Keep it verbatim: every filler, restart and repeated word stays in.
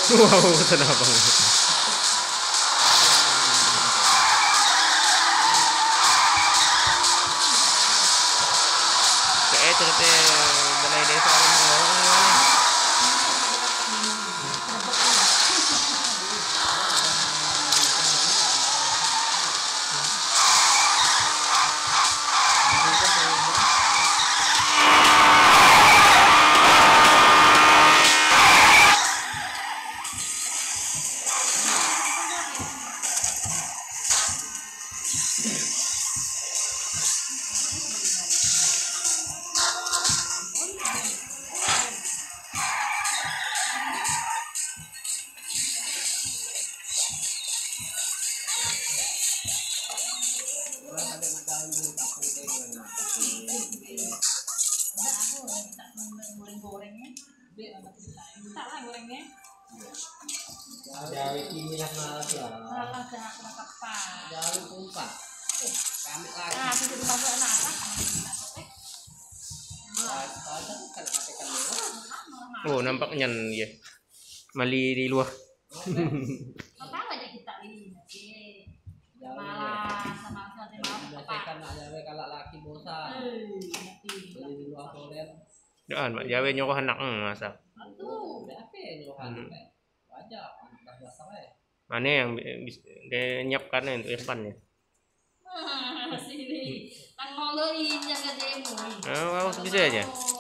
Wow, tenang banget. Kayak cerita balai desa orang. Goreng-gorengnya, tak lah gorengnya. Dari minyak malas ya. Malah jangan kena kapan. Dari kumpat. Kami lagi. Nah, sudah dimasuk anak apa? Kadang kan katakan Oh, nampaknya ya. Mali di luar. Apa aja kita ini? Malah sama sama biasakan nak jawe kalau laki bosan. Beli di luar toilet. Doan, mak jawe nyuruh anak masak. Aduh, Apa nyuruhan? Wajar, biasa ya. Mana yang dia nyiapkan untuk Irfan ya? sini kan mau lo ini yang ke demo. Oh, bisa aja.